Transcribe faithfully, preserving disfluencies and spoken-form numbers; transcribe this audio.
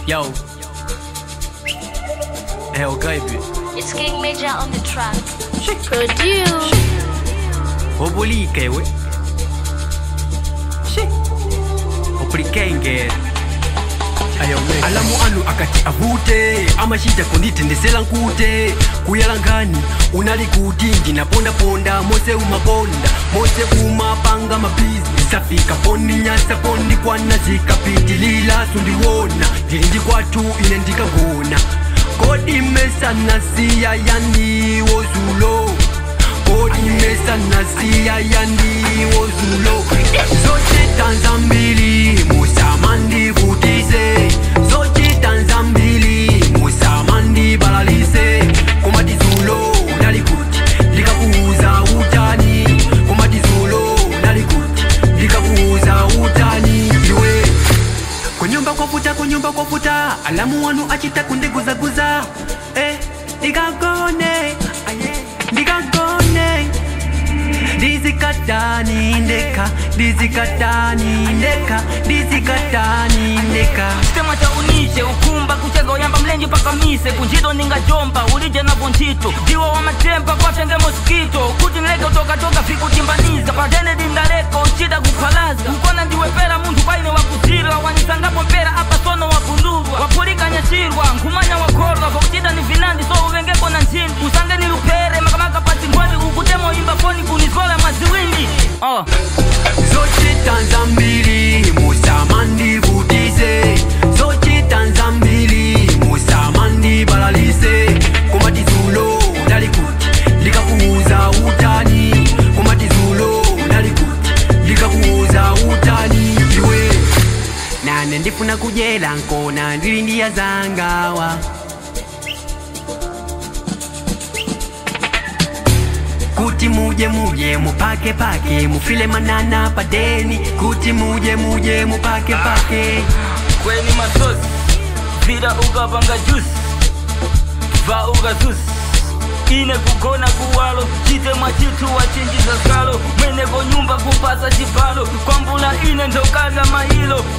Yo. Hell, baby. It's King Major on the track. Produce. Obolike we. Shit. Oprikenge. Ayo we. Alamu anu akati avute, amashita kondite ndesela nkute. Kuyalangani unali kuti ndina ponda ponda, mose umabonda, mose umapanga mabizi. Safika pondi nyasa pondi kwa nazika piti lila sundiwona. Dilindi kwa tu ine ndikagona. Kodi mesa nasiya yandi wozulo. Kodi mesa nasiya yandi wozulo. Zote tanzambili musamandi vutise. Zote tanzambili musamandi balalise. Kumati zulo nalikuti likakuuza utani. Kumati zulo nalikuti likakuuza utani. Yue kunyumba kwa futa kunyumba kwa futa. Alamu wanu achita kunde guza guza. Eh, digagone aye, digagone. Dizikatani ndeka, dizikatani ndeka, dizikatani ndeka. Sistema cha unishe, ukumba kucheza uyamba mlenji paka mise. Kunjito ninga jomba, ulije na ponchito. Diwa wa matempa kwa tenge moskito. Kuti nileke utoka toka fiku timbaniza. Patene dindaleko, uchida kupalaza. Mkona ndiwe pera muntu paine wakutira. Wanisangapo mpera hapa sono wakundurwa. Wapurika nyashirwa, nkumanya wakorwa. Kwa ni vinandi so uvengeko na nchini. Usange ni lupere, makamaka pati ngwani. Ukutemo imba foni kunizola maziwini. Oh. Zote tanzambili musamandi vutise. Zote tanzambili musamandi balalise. Kumati zulo nalikuti likakuuza utani. Kumati zulo nalikuti likakuuza utani. Yue nane ndifuna kujela nkona ndilindia zangawa. Kuti muje muje mupake pake, mufile manana padeni. Kuti muje muje mupake pake. Kweni masosi, vira ukapanga juice, va ukazusi. Ine kukona kuwalo, chite machitu wachinjiza skalo. Mwene ko nyumba kupasa chipalo, kwa mbula ine ndokala mahilo.